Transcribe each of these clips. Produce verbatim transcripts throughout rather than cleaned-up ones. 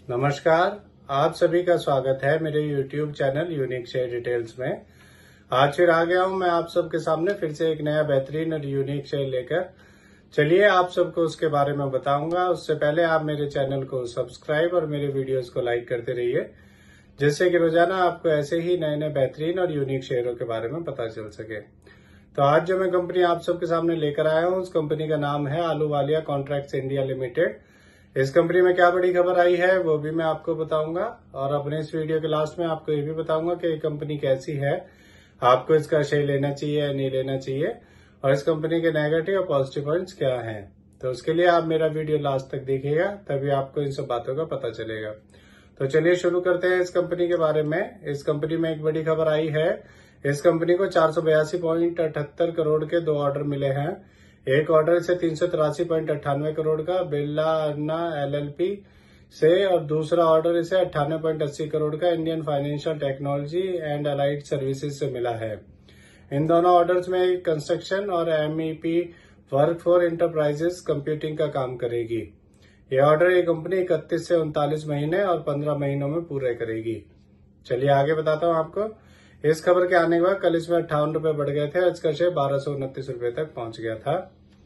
नमस्कार, आप सभी का स्वागत है मेरे YouTube channel unique share details में। आज फिर आ गया हूं मैं आप सबके सामने फिर से एक नया बेहतरीन और यूनिक शेयर लेकर। चलिए आप सबको उसके बारे में बताऊंगा। उससे पहले आप मेरे चैनल को सब्सक्राइब और मेरे वीडियोस को लाइक करते रहिए, जिससे कि रोजाना आपको ऐसे ही नए नए बेहतरीन और यूनिक शेयरों के बारे में पता चल सके। तो आज जो मैं कंपनी आप सबके सामने लेकर आया हूँ, उस कंपनी का नाम है आहलूवालिया कॉन्ट्रैक्ट्स इंडिया लिमिटेड। इस कंपनी में क्या बड़ी खबर आई है वो भी मैं आपको बताऊंगा, और अपने इस वीडियो के लास्ट में आपको ये भी बताऊंगा कि ये कंपनी कैसी है, आपको इसका शेयर लेना चाहिए या नहीं लेना चाहिए, और इस कंपनी के नेगेटिव और पॉजिटिव पॉइंट्स क्या हैं। तो उसके लिए आप मेरा वीडियो लास्ट तक देखिएगा, तभी आपको इन सब बातों का पता चलेगा। तो चलिए शुरू करते हैं इस कंपनी के बारे में। इस कंपनी में एक बड़ी खबर आई है। इस कंपनी को चार सौ बयासी पॉइंट अठहत्तर करोड़ के दो ऑर्डर मिले हैं। एक ऑर्डर से तीन सौ तिरासी पॉइंट अट्ठानवे करोड़ का बिरला अन्ना एलएलपी से, और दूसरा ऑर्डर इसे अट्ठानवे पॉइंट अस्सी करोड़ का Indian financial technology and allied services से मिला है। इन दोनों ऑर्डर्स में कंस्ट्रक्शन और MEP work for enterprises computing का काम करेगी। यह ऑर्डर ये कंपनी इकतीस से उनतालीस महीने और पंद्रह महीनों में पूरे करेगी। चलिए आगे बताता हूँ आपको। इस खबर के आने के बाद कल इसमें अट्ठावन रुपए बढ़ गए थे और इसका शेयर बारह सौ उनतीस रुपए तक पहुंच गया था।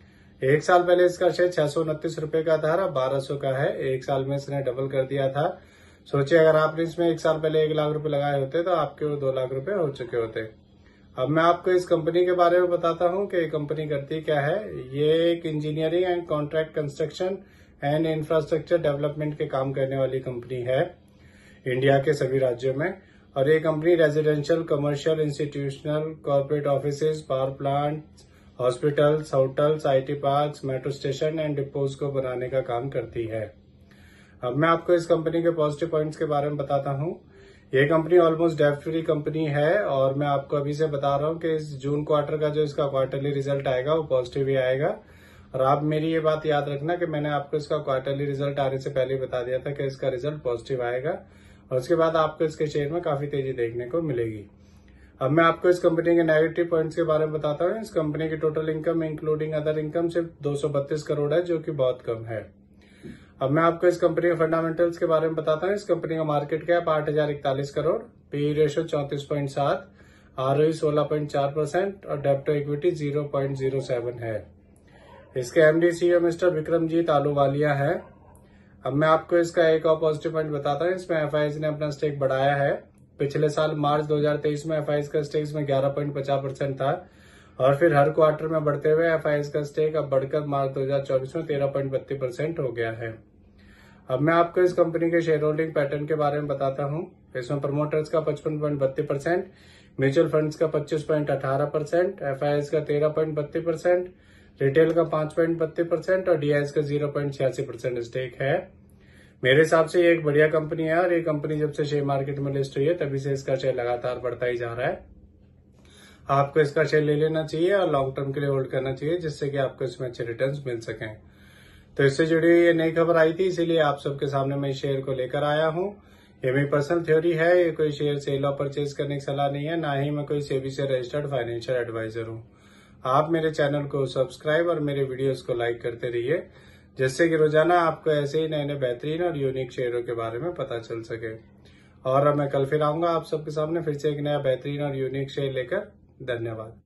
एक साल पहले इसका शेयर छह सौ उनतीस रुपए का था, अब बारह सौ का है। एक साल में इसने डबल कर दिया था। सोचिए अगर आपने इसमें एक साल पहले एक लाख रुपए लगाए होते तो आपके वो दो लाख रुपए हो चुके होते। अब मैं आपको इस कंपनी के बारे में बताता हूँ कि ये कंपनी करती क्या है। ये एक engineering and contract construction and infrastructure development के काम करने वाली कंपनी है इंडिया के सभी राज्यों में। और ये company residential, commercial, institutional, corporate offices, power plant, hospitals, hotels, IT parks, metro station and depots को बनाने का काम करती है। अब मैं आपको इस कंपनी के पॉजिटिव पॉइंट्स के बारे में बताता हूँ। ये कंपनी ऑलमोस्ट डेब्ट फ्री कंपनी है, और मैं आपको अभी से बता रहा हूँ कि इस जून क्वार्टर का जो इसका क्वार्टरली रिजल्ट आएगा वो पॉजिटिव ही आएगा। और आप मेरी ये बात याद रखना कि मैंने आपको इसका क्वार्टरली रिजल्ट आने से पहले बता दिया था कि इसका रिजल्ट पॉजिटिव आएगा, और उसके बाद आपको इसके शेयर में काफी तेजी देखने को मिलेगी। अब मैं आपको इस कंपनी के नेगेटिव पॉइंट्स के बारे में बताता हूँ। इस कंपनी की total income including other income सिर्फ दो सौ बत्तीस करोड़ है, जो कि बहुत कम है। अब मैं आपको इस कंपनी के फंडामेंटल्स के बारे में बताता हूँ। इस कंपनी का मार्केट कैप आठ हजार इकतालीस करोड़, पी रेशियो चौंतीस पॉइंट सात, आरओई सोलह पॉइंट चार परसेंट और डेब्ट to equity zero point zero seven है। इसके MD CEO mister Vikramjit Ahluwalia है। अब मैं आपको इसका एक और पॉजिटिव पॉइंट बताता हूँ। इसमें एफआईआई ने अपना स्टेक बढ़ाया है। पिछले साल मार्च दो हजार तेईस में एफआईआई का स्टेक में ग्यारह पॉइंट पचास परसेंट था, और फिर हर क्वार्टर में बढ़ते हुए एफआईआई का स्टेक अब बढ़कर मार्च दो हजार चौबीस में तेरह पॉइंट बत्तीस परसेंट हो गया है। अब मैं आपको इस कंपनी के शेयर होल्डिंग पैटर्न के बारे में बताता हूँ। इसमें प्रमोटर्स का पचपन पॉइंट बत्तीस परसेंट, म्यूचुअल फंड्स का पच्चीस पॉइंट अठारह परसेंट, एफआईआई का तेरह पॉइंट बत्तीस परसेंट, रिटेल का पांच पॉइंट बत्तीस परसेंट और डीआईएस का जीरो पॉइंट छियासी परसेंट स्टेक है। मेरे हिसाब से ये एक बढ़िया कंपनी है, और ये कंपनी जब से शेयर मार्केट में लिस्ट हुई है तभी से इसका शेयर लगातार बढ़ता ही जा रहा है। आपको इसका शेयर ले लेना चाहिए और लॉन्ग टर्म के लिए होल्ड करना चाहिए, जिससे कि आपको इसमें अच्छे रिटर्न्स मिल सकें। तो इससे जुड़ी हुई ये नई खबर आई थी, इसीलिए आप सबके सामने मैं इस शेयर को लेकर आया हूँ। ये मेरी पर्सनल थ्योरी है, ये कोई शेयर सेल और परचेज करने की सलाह नहीं है, ना ही मैं कोई सेबी से रजिस्टर्ड फाइनेंशियल एडवाइजर हूँ। आप मेरे चैनल को सब्सक्राइब और मेरे वीडियोस को लाइक करते रहिए, जिससे कि रोजाना आपको ऐसे ही नए नए बेहतरीन और यूनिक शेयरों के बारे में पता चल सके। और अब मैं कल फिर आऊंगा आप सबके सामने फिर से एक नया बेहतरीन और यूनिक शेयर लेकर। धन्यवाद।